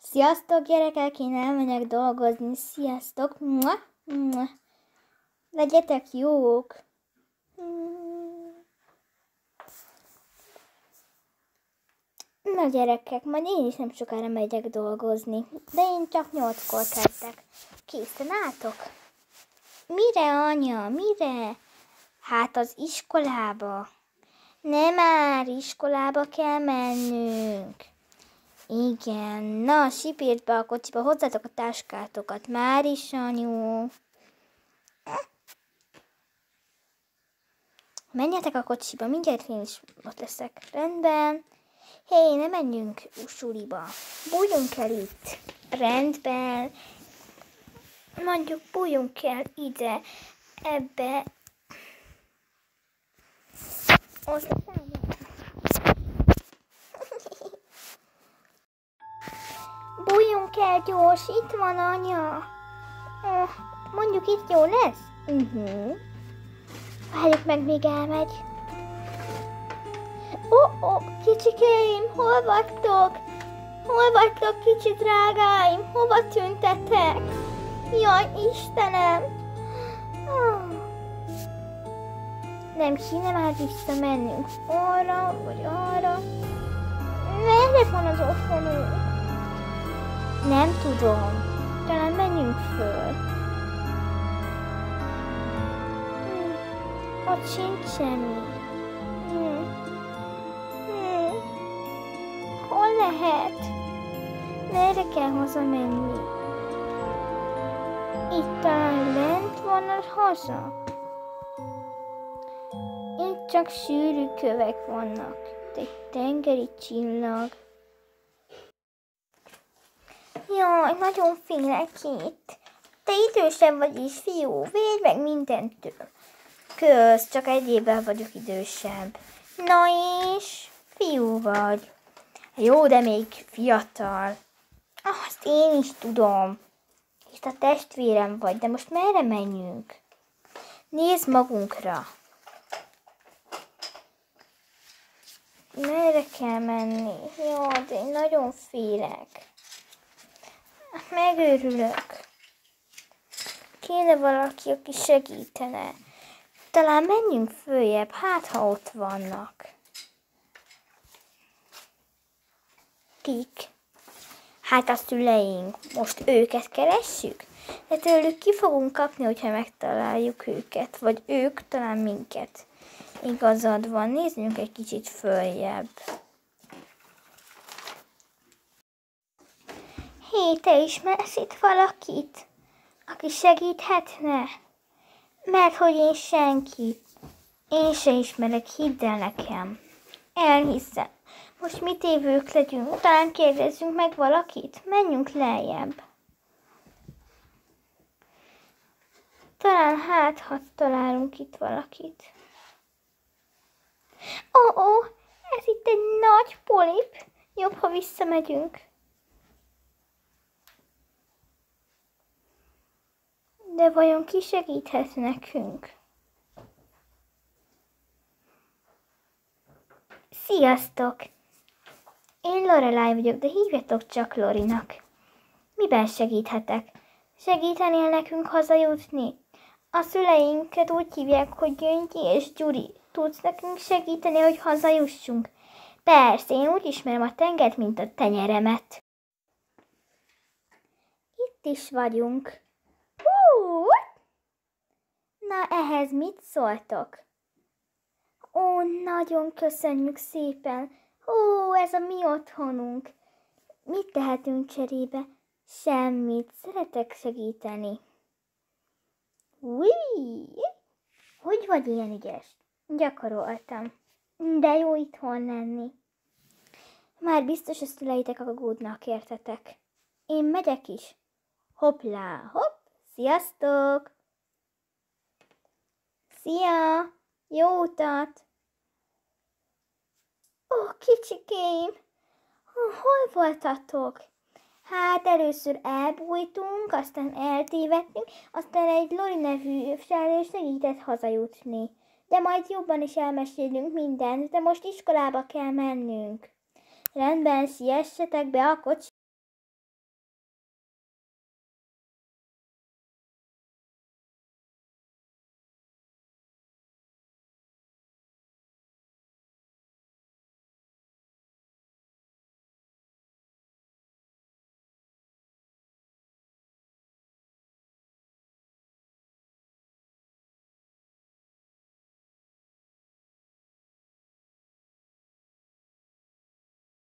Sziasztok gyerekek, én elmegyek dolgozni. Sziasztok! Mua, mua. Legyetek jók! Na gyerekek, majd én is nem sokára megyek dolgozni, de én csak 8-kor kezdek. Készen álltok? Mire, anya? Mire? Hát az iskolába. Nem már, iskolába kell mennünk. Igen, na, sipírt be a kocsiba, hozzátok a táskátokat. Már is, anyu. Menjetek a kocsiba, mindjárt én is ott leszek. Rendben. Hé, ne menjünk suliba. Bújjunk el itt. Rendben. Mondjuk bújjunk el ide, ebbe. Aztán. Bújjunk el gyors, itt van anya. Mondjuk itt jó lesz? Várjuk meg, még elmegy. Kicsikéim, hol vagytok? Hol vagytok, kicsi drágáim? Hova tűntetek? Jaj, Istenem! Nem kéne már visszamennünk arra, vagy arra? Merre van az otthonunk? Nem tudom. Talán menjünk föl. Ott sincs semmi. Hol lehet? Merre kell hazamenni? Itt talán lent van a haza. Itt csak sűrű kövek vannak. Egy tengeri csillag. Jaj, nagyon félek itt. Te idősebb vagy is, fiú, védj meg mindentől. Kösz, csak egy évvel vagyok idősebb. Na és? Fiú vagy. Jó, de még fiatal. Azt én is tudom. És a testvérem vagy, de most merre menjünk? Nézd magunkra. Merre kell menni? Jó, de én nagyon félek. Megőrülök. Kéne valaki, aki segítene. Talán menjünk följebb, hát ha ott vannak. Kik? Hát a szüleink. Most őket keressük? De tőlük ki fogunk kapni, hogyha megtaláljuk őket. Vagy ők talán minket. Igazad van, nézzünk egy kicsit följebb. Hé, te ismersz itt valakit, aki segíthetne? Mert hogy én senki. Én se ismerek, hidd el nekem. Elhiszem. Most mit évők legyünk? Talán kérdezzünk meg valakit? Menjünk lejjebb. Talán ha találunk itt valakit. Ez itt egy nagy polip. Jobb, ha visszamegyünk. De vajon ki segíthet nekünk? Sziasztok! Én Lorelai vagyok, de hívjatok csak Lorinak. Miben segíthetek? Segítenél nekünk hazajutni? A szüleinket úgy hívják, hogy Gyöngyi és Gyuri. Tudsz nekünk segíteni, hogy hazajussunk? Persze, én úgy ismerem a tengert, mint a tenyeremet. Itt is vagyunk. Na, ehhez mit szóltok? Nagyon köszönjük szépen. Ez a mi otthonunk. Mit tehetünk cserébe? Semmit. Szeretek segíteni. Hogy vagy ilyen ügyes? Gyakoroltam. De jó itthon lenni. Már biztos a szüleitek aggódnak, értetek. Én megyek is. Hoppá, hopp. Sziasztok! Szia! Jó utat! Kicsikém! Hol voltatok? Hát először elbújtunk, aztán eltévedtünk, aztán egy Lori nevű felelős segített hazajutni. De majd jobban is elmesélünk mindent, de most iskolába kell mennünk. Rendben, siessetek be a kocsiba.